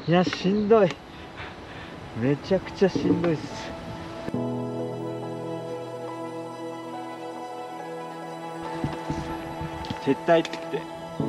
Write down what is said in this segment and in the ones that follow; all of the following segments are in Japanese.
いや、しんどい。めちゃくちゃしんどいっす。撤退って。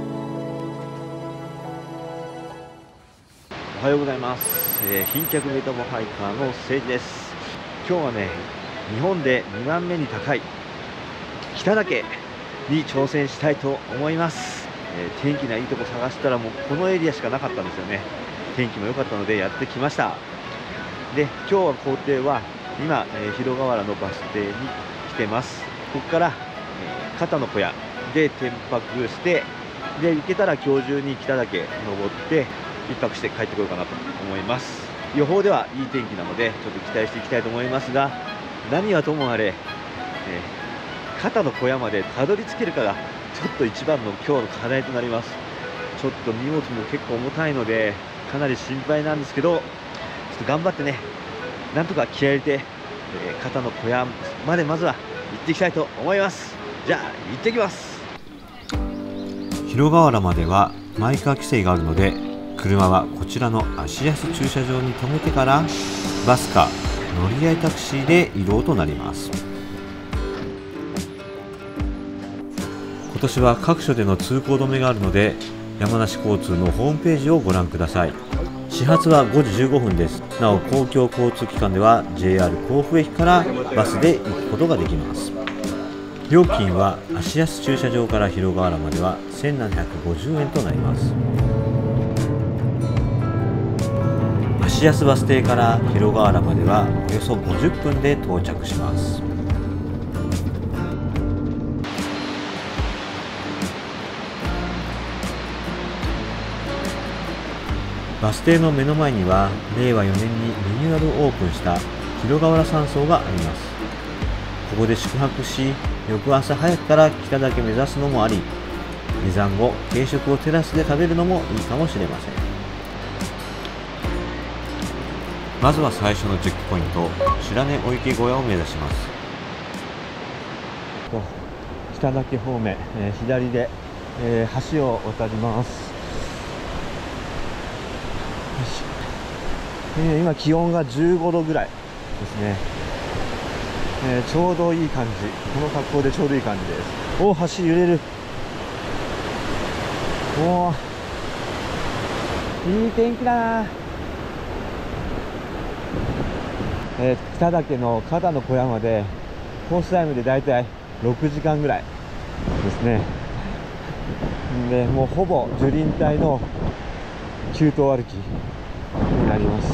おはようございます。賓客メタボハイカーのせいじです。今日はね、日本で2番目に高い北岳に挑戦したいと思います。天気のいいとこ探したらもうこのエリアしかなかったんですよね。天気も良かったのでやってきました。で、今日は行程は今、広河原のバス停に来てます。ここから、片野小屋で転泊して、で行けたら今日中に北岳登って1泊して帰ってこようかなと思います。予報ではいい天気なのでちょっと期待していきたいと思いますが、何はともあれ、片野小屋までたどり着けるかがちょっと一番の今日の課題となります。ちょっと荷物も結構重たいのでかなり心配なんですけど、ちょっと頑張ってね、なんとか気合い入れて、片野小屋までまずは行っていきたいと思います。じゃあ行ってきます。広河原まではマイカー規制があるので、車はこちらの芦安駐車場に停めてからバスか乗り合いタクシーで移動となります。今年は各所での通行止めがあるので、山梨交通のホームページをご覧ください。始発は5時15分です。なお公共交通機関では JR 甲府駅からバスで行くことができます。料金は芦安駐車場から広河原までは1750円となります。芦安バス停から広河原まではおよそ50分で到着します。バス停の目の前には令和4年にリニューアルオープンした広河原山荘があります。ここで宿泊し、翌朝早くから北岳目指すのもあり、下山後軽食をテラスで食べるのもいいかもしれません。まずは最初のチェックポイント、白根御池小屋を目指します。北岳方面、左で、橋を渡ります。今気温が15度ぐらいですね。ちょうどいい感じ、この格好でちょうどいい感じです。おお、橋揺れる。おお、いい天気だな。北岳の片野小屋までコースタイムでだいたい6時間ぐらいですね。でもうほぼ樹林帯の急登歩きになります。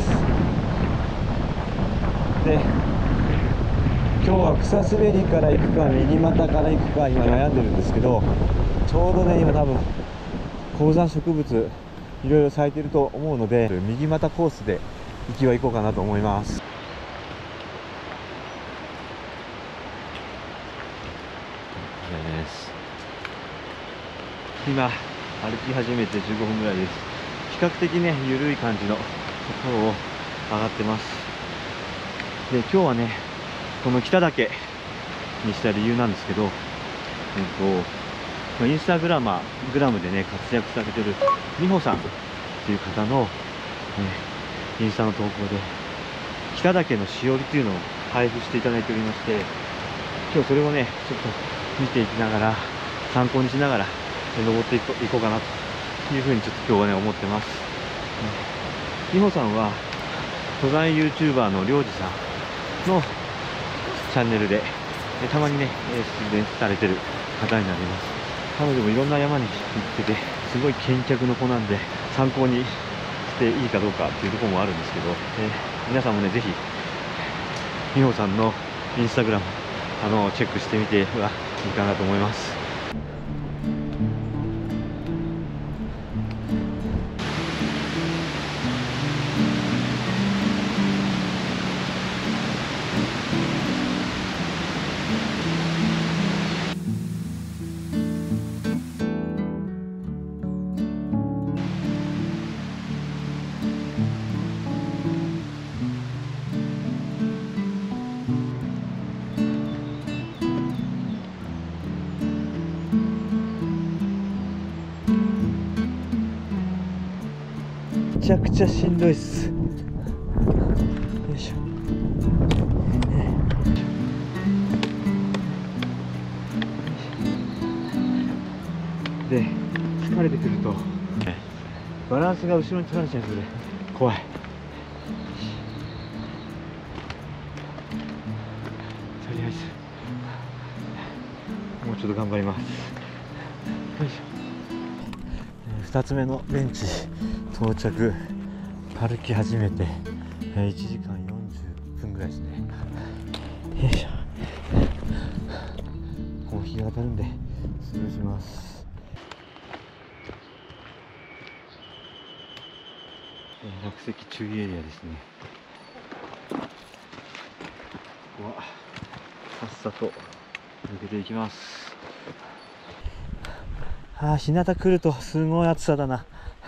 で、今日は草滑りから行くか右股から行くか今悩んでるんですけど、ちょうどね今多分高山植物いろいろ咲いてると思うので、右股コースで行きは行こうかなと思います。今歩き始めて15分ぐらいです。比較的ね緩い感じのところを上がってます。で、今日はねこの北岳にした理由なんですけど、インスタグラムでね活躍されてる美穂さんっていう方の、インスタの投稿で北岳のしおりというのを配布していただいておりまして、今日それをねちょっと見ていきながら参考にしながら登っていこうかなというふうにちょっと今日はね思ってます。美穂さんは登山 YouTuber のりょうじさんのチャンネルでたまにね出演されてる方になります。彼女もいろんな山に行っててすごい健脚の子なんで、参考にしていいかどうかっていうところもあるんですけど、皆さんもねぜひ美穂さんのインスタグラムチェックしてみてはいいかなと思います。 ちゃくちゃしんどいっす。よいしょ。で、疲れてくるとバランスが後ろに取られちゃうので怖い。とりあえずもうちょっと頑張ります。よいしょ。2つ目のベンチ到着。歩き始めて1時間40分ぐらいですね。よいしょ。コーヒーが当たるんで失礼します。落石注意エリアですね。ここはさっさと抜けていきます。日向来るとすごい暑さだな。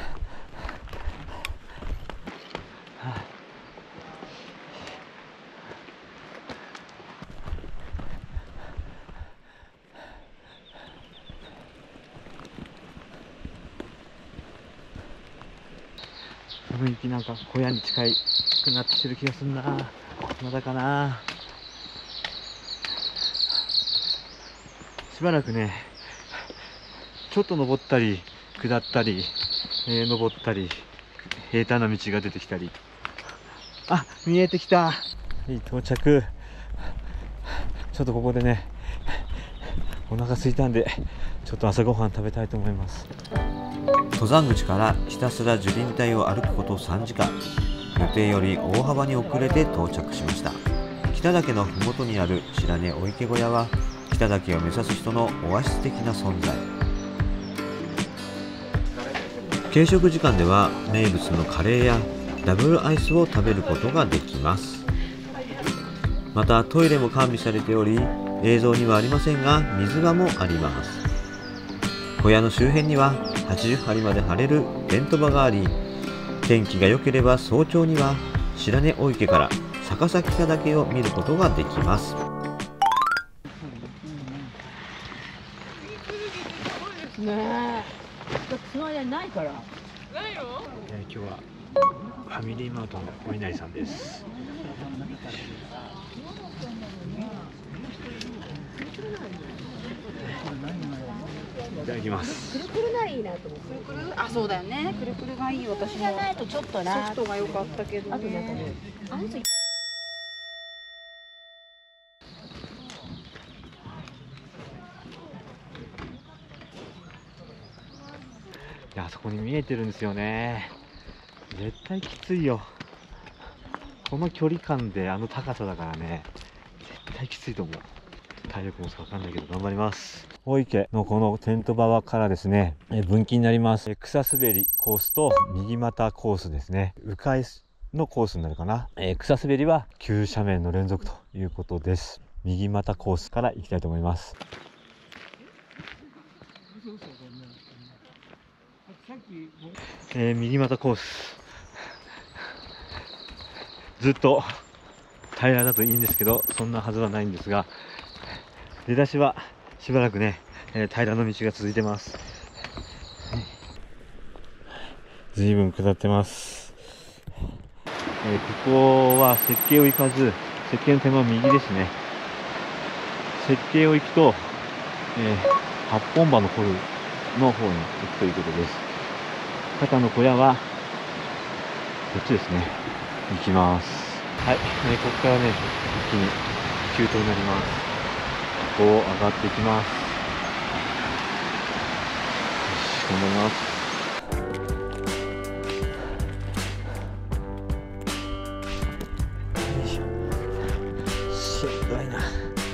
雰囲気なんか小屋に近くなってきてる気がするな。まだかな。しばらくね、ちょっと登ったり下ったり、登ったり平坦な道が出てきたり。見えてきた。到着。ちょっとここでね、お腹空いたんでちょっと朝ごはん食べたいと思います。登山口からひたすら樹林帯を歩くこと3時間。予定より大幅に遅れて到着しました。北岳の麓にある白根御池小屋は北岳を目指す人のオアシス的な存在。軽食時間では名物のカレーやダブルアイスを食べることができます。またトイレも完備されており、映像にはありませんが水場もあります。小屋の周辺には80針まで張れるテント場があり、天気が良ければ早朝には白根御池から逆さ北岳を見ることができます。 ねえ、つまりないから。 今日はファミリーマートのお稲荷さんです。いただきます。 くるくるがいいなと思って。くるくる、そうだよね。くるくるがいい。私も。ないとちょっとな。ソフトが良かったけどね。あとなんかね。あそこに見えてるんですよね。絶対きついよ。この距離感であの高さだからね、絶対きついと思う。体力もわかんないけど頑張ります。大池のこのテント場からですね、分岐になります。草滑りコースと右股コースですね。迂回のコースになるかな。草滑りは急斜面の連続ということです。右股コースから行きたいと思います。右股コース、ずっと平らだといいんですけど、そんなはずはないんですが、出だしはしばらくね、平らの道が続いてます。ずいぶん下ってます。ここは設計を行かず、設計の手前右ですね。設計を行くと、八本場のホルの方に行くということです。肩の小屋はこっちですね。行きます。はい、ここからね、一気に急登になります。ここを上がっていきます。よし、頑張ります。よいしょ。しんどいな。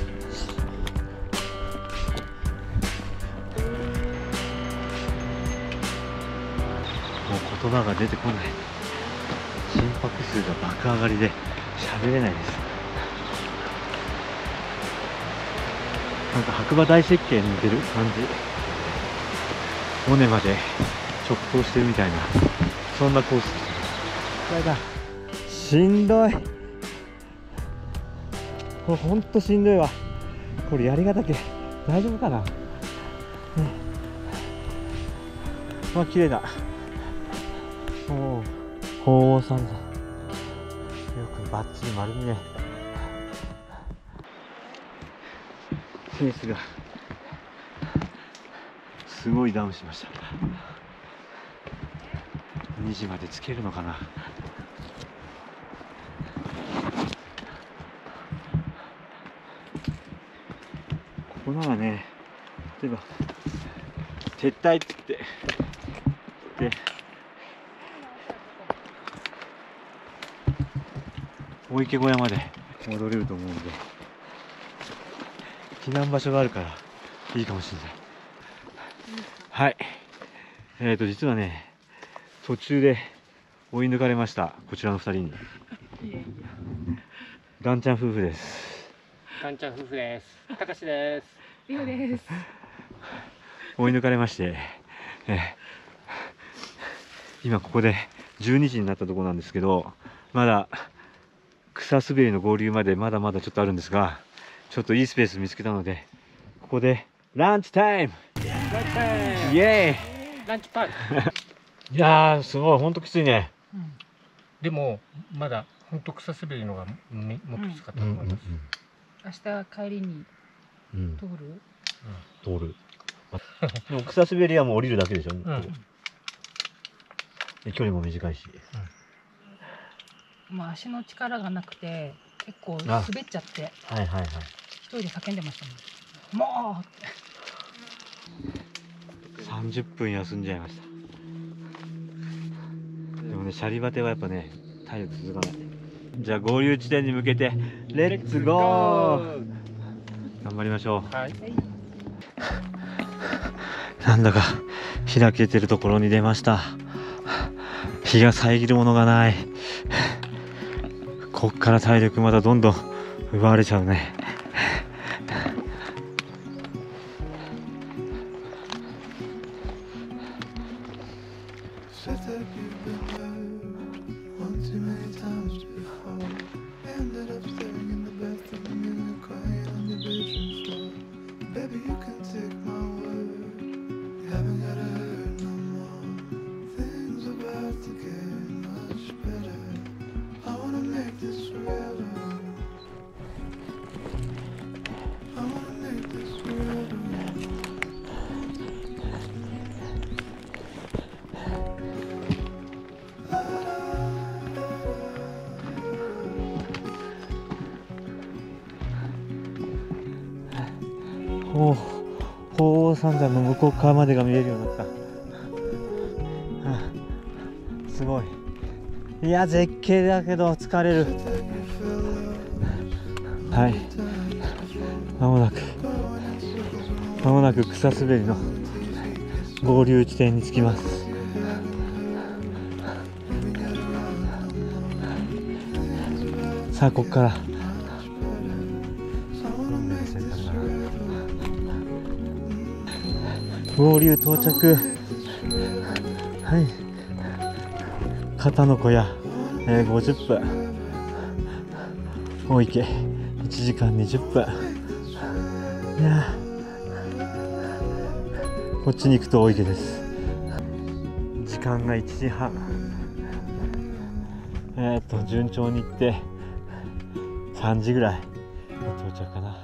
もう言葉が出てこない。心拍数が爆上がりで喋れないです。なんか白馬大雪渓に似てる感じ。尾根まで直行してるみたいな、そんなコースです。これだ。しんどい。これほんとしんどいわ。これ槍ヶ岳大丈夫かな。まあ綺麗だ。おお、 鳳凰山だ。よくバッチリ丸見え。ペースがすごいダウンしました。2時までつけるのかな。ここならね、例えば撤退って言ってで大池小屋まで戻れると思うんで、避難場所があるからいいかもしれない。はい、実はね、途中で追い抜かれました。こちらの2人に。ガンちゃん夫婦です。 ガンちゃん夫婦です。たかしです。 りおです。 追い抜かれまして、今ここで12時になったところなんですけど、まだ草滑りの合流までまだまだちょっとあるんですが、ちょっといいスペース見つけたので、ここでランチタイム。イエーイ。 ランチパーク。 いやー、すごい、ほんときついね。 でもまだ本当草滑りのがもっときつかったと思います。 明日帰りに通る？ 通る。でも草滑りはもう降りるだけでしょ。距離も短いし。 まあ足の力がなくて結構滑っちゃって、 はいはいはい。 一人で叫んでましたもん。もう30分休んじゃいました。でもね、シャリバテはやっぱね、体力続かない。じゃあ合流地点に向けてレッツゴー。頑張りましょう。 はい。 なんだか開けてるところに出ました。日が遮るものがない。こっから体力まだどんどん奪われちゃうね。鳳凰三山の向こう側までが見えるようになった。すごい。いや、絶景だけど疲れる。はい、間もなく草滑りの合流地点に着きます。さあ、ここから合流到着。はい、片野小屋、50分、大池1時間20分。いやー、こっちに行くと大池です。時間が1時半。順調に行って3時ぐらい到着かな。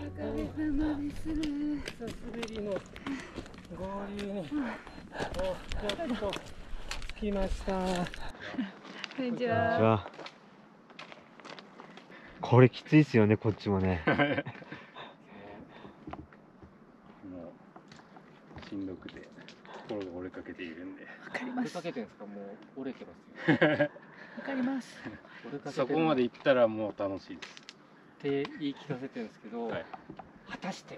滑りの合流にやっと着きました。 こんにちは。 これきついですよね、こっちもね。 もうしんどくて心が折れかけているんで。 わかります。 折れかけてるんですか？もう折れてますよ。 わかります。 そこまで行ったらもう楽しいですって言い聞かせてるんですけど、 はい、 果たして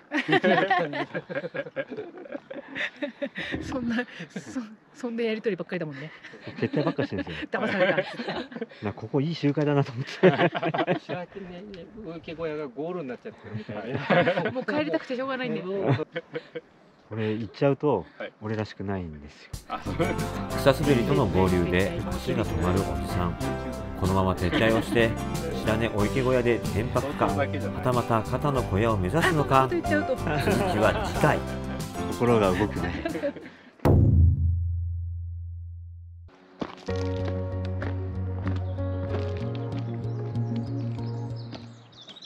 そんなやりとりばっかりだもんね。 絶対ばっかしてるんですよ。 騙された。 ここいい集会だなと思って。 幸せね、大池小屋がゴールになっちゃってるみたいな。 もう帰りたくてしょうがないんで。 これ行っちゃうと、 はい、 俺らしくないんですよ。 草滑りとの合流で足が止まるおじさん。このまま撤退をして白根お池小屋で天泊か、はたまた片野小屋を目指すのか。続きは次回。 心が動くね。